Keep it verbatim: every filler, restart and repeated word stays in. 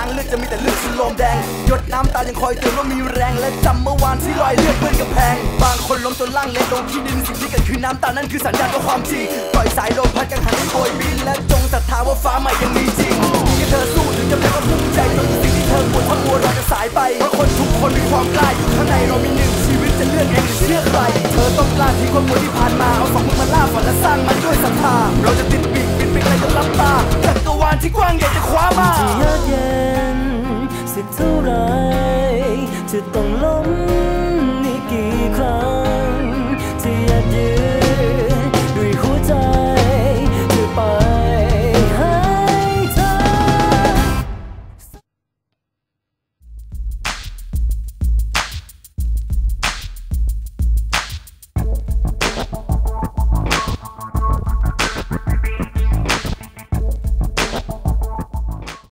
เลือดจะมีแต่เลือดคือลมแดงหยดน้ำตายังคอยเตือนว่ามีแรงและจำเมื่อวานที่รอยเลือดเปื้อนกำแพงบางคนล้มจนล่างเละลงที่ดินสิ่งที่เกิดคือน้ำตานั่นคือสัญญาณว่าความจริงปล่อยสายลมพัดกังหันให้โอยบินและจงศรัทธาว่าฟ้าใหม่ยังมีจริงที่เธอสู้ถึงจะแพ้ก็ภูมิใจจนสิ่งที่เธอปวดทั้งมวลเราจะสายไปเพราะคนทุกคนมีความกล้าอยู่ข้างในเรามีหนึ่งชีวิตจะเลือกเองหรือเชื่อใครเธอต้องกล้าทิ้งความมัวที่ผ่านมาเอาสองมือมาล่าฝันและสร้างมันด้วยศรัทธาเราจะติดปีกบินไปไกลจนลับตาจักรวาลที่กว้างใหญ่จะคว้ามาจะยอดเย็นสักเท่าไรจะต้อง